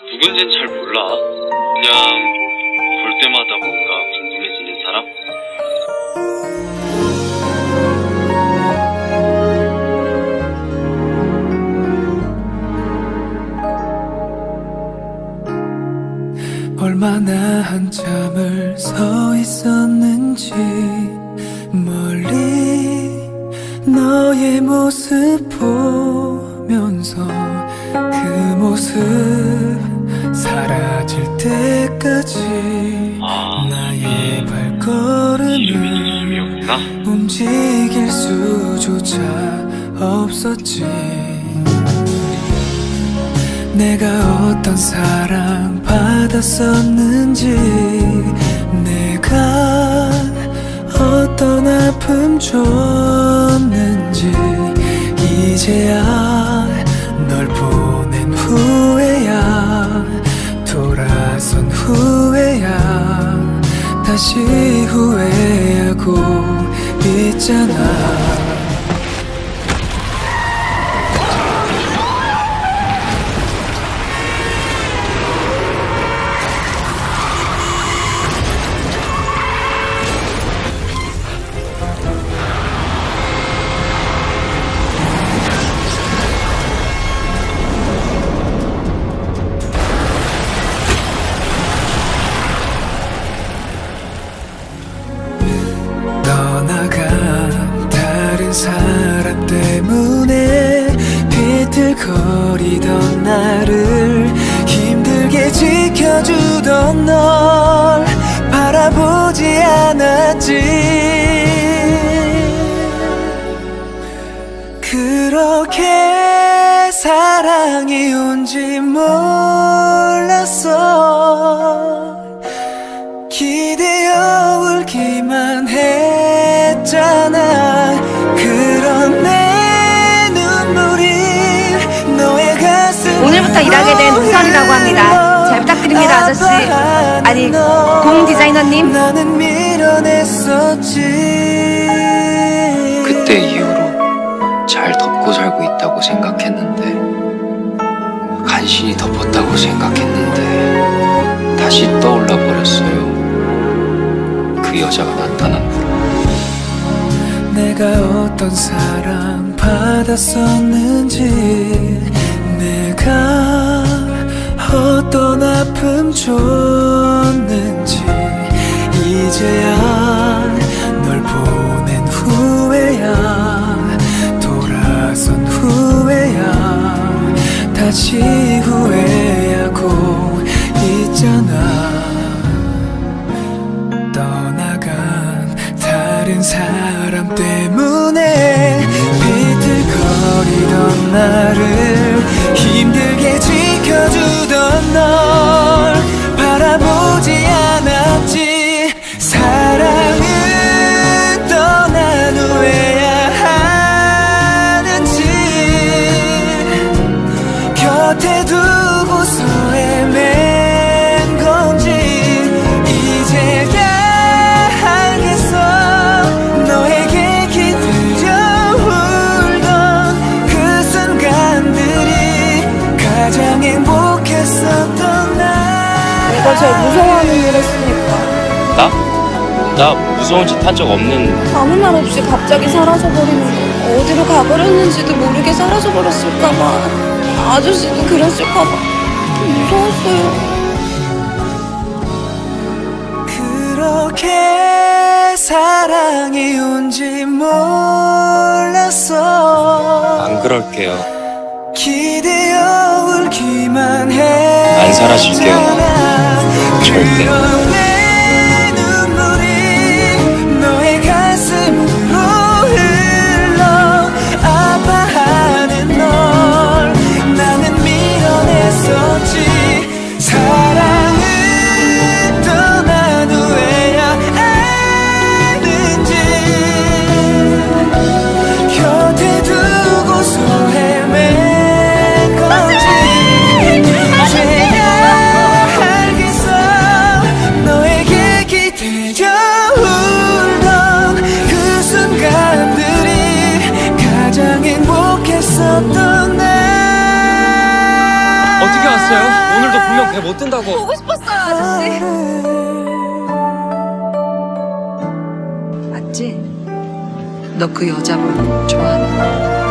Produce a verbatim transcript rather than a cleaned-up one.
누군진 잘 몰라. 그냥 볼 때마다 뭔가 궁금해지는 사람? 얼마나 한참을 서 있었는지 멀리 너의 모습 보면서 그 모습 사라질 때까지 아, 나의 발걸음을 움직일 수조차 없었지. 내가 어떤 사랑 받았었는지, 내가 어떤 아픔 줬는지, 이제야 널 보낸 후에야, 돌아선 후에야 다시 후회하고 있잖아. 떠나간 다른 사람 때문에 비틀거리던 나를 힘들게 지켜주던 널 바라보지 않았지. 그렇게 사랑이 온지 몰랐어. 기대어 울기만 했잖아. 그런 내 눈물이 너의 가슴. 오늘부터 일하게 된 우선이라고 합니다. 잘 부탁드립니다, 아저씨. 아니, 공 디자이너님. 나는 밀어냈었지. 그때 이후로 잘 덮고 살고 있다고 생각했는데, 간신히 덮었다고 생각했는데 다시 떠올라 버렸어요. 그 여자가 나타난 후. 내가 어떤 사랑 받았었는지, 내가 어떤 아픔 줬는지, 이제야 널 보낸 후에야, 돌아선 후에야 다시 후회하고 있잖아. 떠나간 다른 사람 때문에 비틀거리던 나를 힘들게 지켜주던 널 바라보지 않았지. 사랑은 떠난 후에야 하는지, 곁에 두고서 헤맨 건지, 이제야 알겠어. 너에게 기대어 울던 그 순간들이 가장 행복했었던 날. 내가 제일 무서워하는 일 했으니까. 나? 나 무서운 짓 한 적 없는. 아무 말 없이 갑자기 사라져버리는 거. 어디로 가버렸는지도 모르게 사라져버렸을까봐, 아저씨도 그랬을까봐 무서웠어요. 그렇게 사랑이 온지 몰랐어. 안 그럴게요. 기대어 울기만 해. 안 사라질게요. 절대. 너의 가슴으로 흘러 아파하는 널 나는 밀어냈었지. 사랑은 떠난 후에야 아는지, 곁에 두고서 헤맨 건지, 이제야 알겠어. 오늘도 분명 배 못 뜬다고. 보고 싶었어요, 아저씨. 맞지? 너 그 여자분 좋아하는 거.